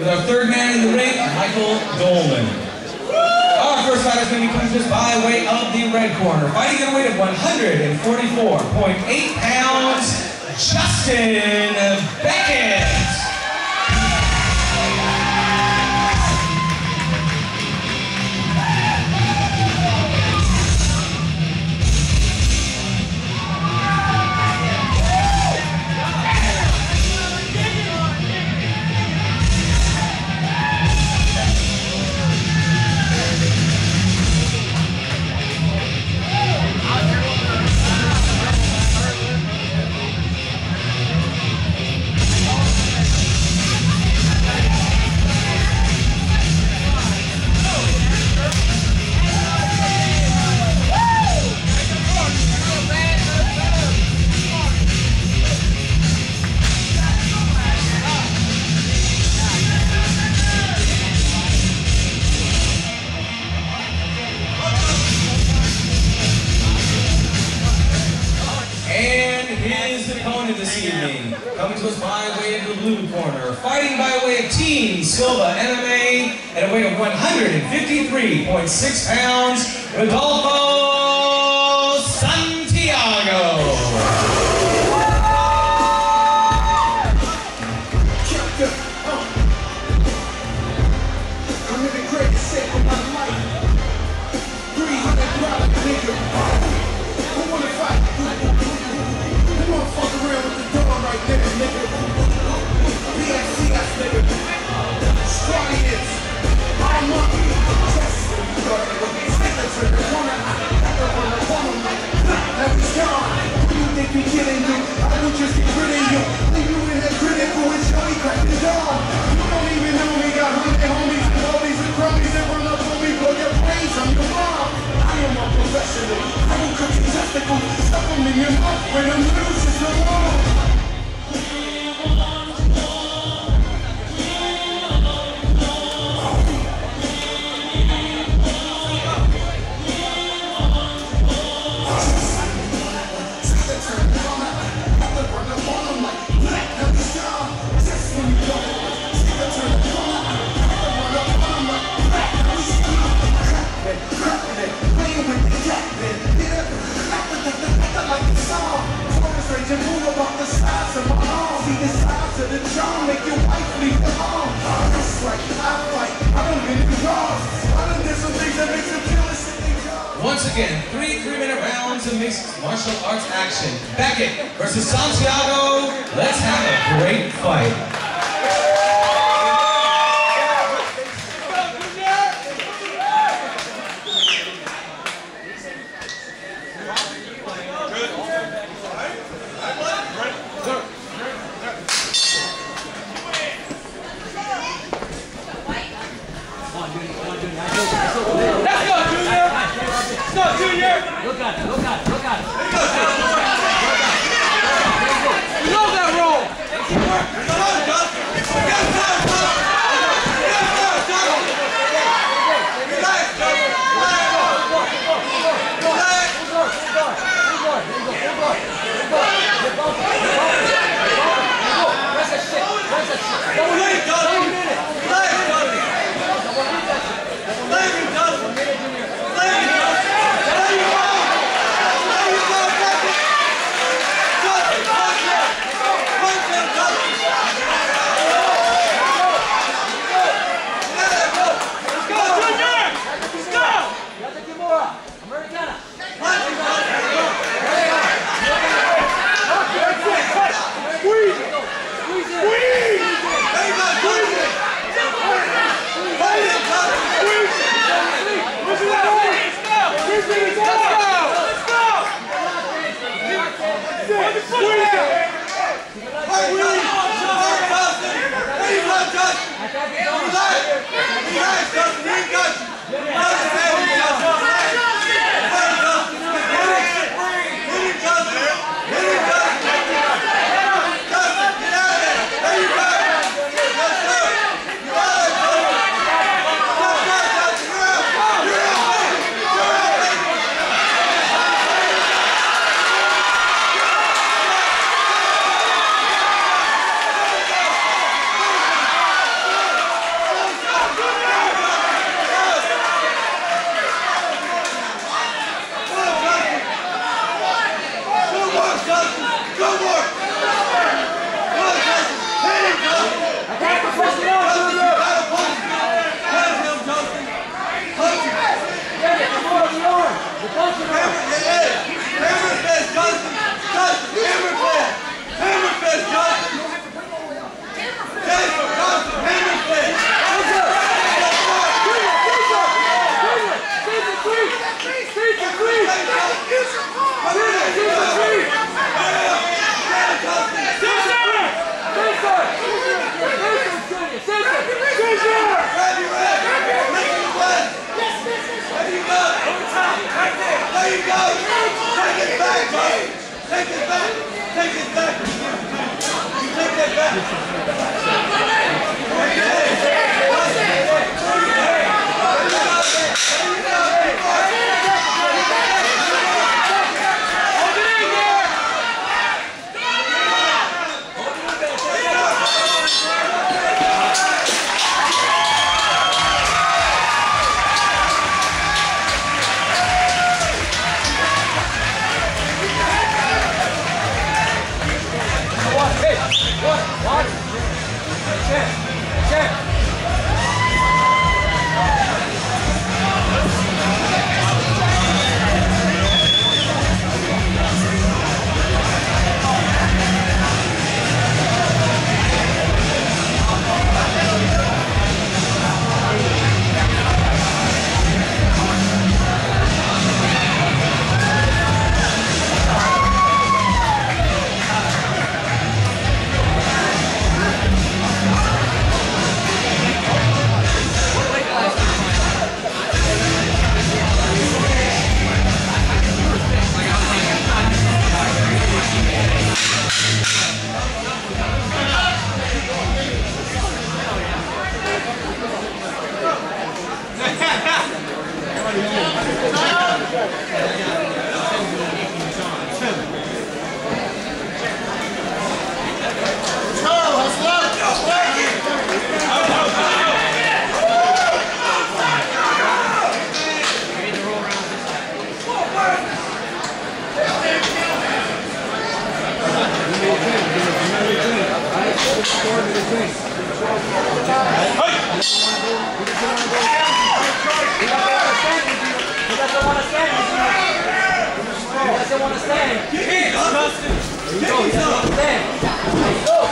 with our third man in the ring, Michael Dolman. Our first fighter is going to be coming to us by way of the red corner. Fighting at a weight of 144.8 pounds, Justin Beckett. This evening, coming to us by way of the blue corner, fighting by way of Team Silva MMA at a weight of 153.6 pounds, Rodolfo Santiago. Once again, 3 3-minute rounds of mixed martial arts action. Beckett versus Santiago. Let's have a great fight. Look at it, look at it, look at it. We love that roll! doesn't want to stand. He doesn't want to stand. Get in, Justin. There you go. He doesn't want to stand. There you go.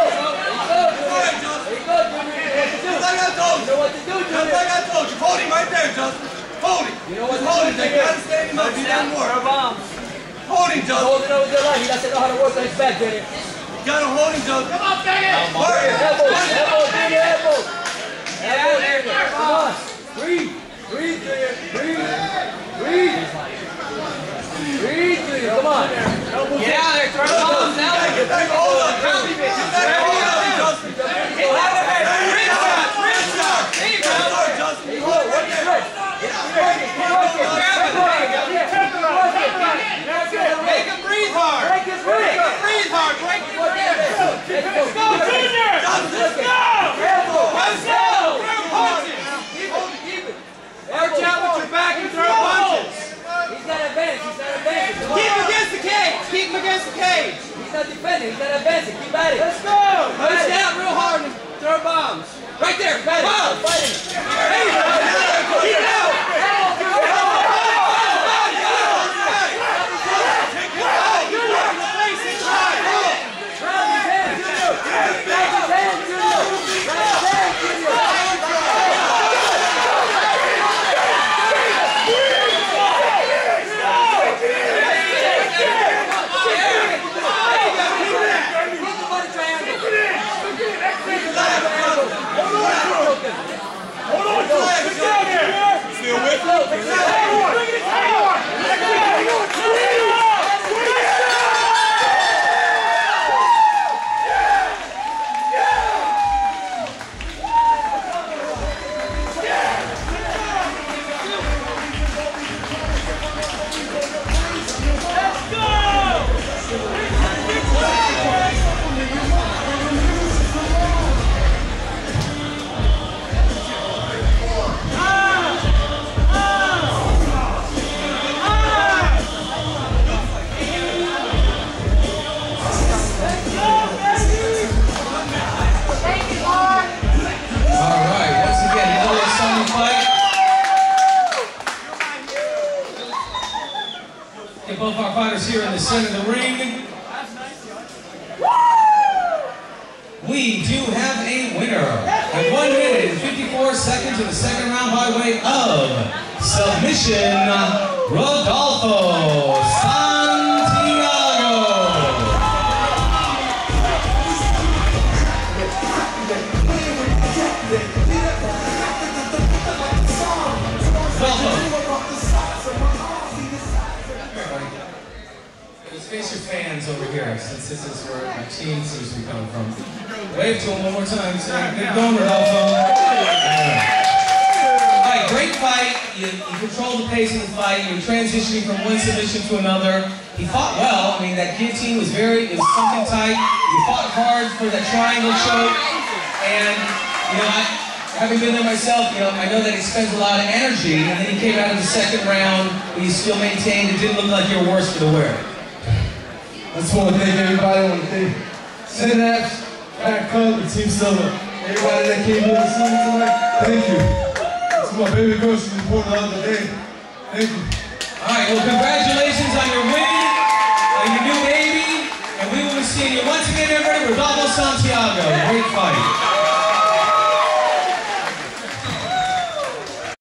You know what to do, Junior. Just like I told you. Hold him right there, Justin. Hold him. You know what to hold do, him. They gotta stand him up. He doesn't work. Hold him, Justin. Hold it over their line. He doesn't know how to work on his back, Junior. You gotta hold him, Justin. Come on, dang it. Elbow, Junior, elbow. Elbow, Junior. Come on. Breathe, Junior. Breathe, Junior. Come on. Get out there. Throw the bombs out. Get back hold up. Get back hold up, Justin. Real shot. There you go. Justin. Make him breathe hard. Break him breathe hard. Break him breathe. Let's go, Junior. Let's go. Let's go. Throw punches. Keep it. Arch out with your back and throw punches. He's not advancing. Keep him against the cage. Keep him against the cage. He's not defending. He's not advancing. Keep at it. Let's go. Push down real hard and throw bombs. Right there. Bombs. Hey, keep it out. Both our fighters here in the center of the ring. We do have a winner at 1 minute and 54 seconds in the second round by way of submission, Rodolfo Santiago. Rodolfo. Let's face your fans over here, since this is where my team seems to be coming from. Wave to them one more time. Say, good going, Rodolfo. Alright, great fight. You controlled the pace of the fight. You were transitioning from one submission to another. He fought well. I mean, that guillotine was something tight. You fought hard for that triangle choke. And, you know, having been there myself, you know, I know that it spends a lot of energy. And then you came out of the second round, but you still maintained it didn't look like you were worse for the wear. I just want to thank everybody. I want to thank Synapse, Pat Club, and Team Silver. Everybody that came here to see me tonight, thank you. This is my baby girl. She was born the other day. Thank you. All right, well, congratulations on your win, on your new baby, and we will be seeing you once again, everybody, Rodolfo Santiago. Great fight.